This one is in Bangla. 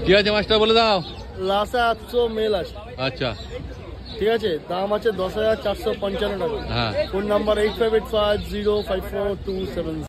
কি আছে মাছটা বলে দাও। লাসা 800 মেল আছে। আচ্ছা ঠিক আছে, দাম আছে 10,455 টাকা। হ্যাঁ। Phone number 8585054277।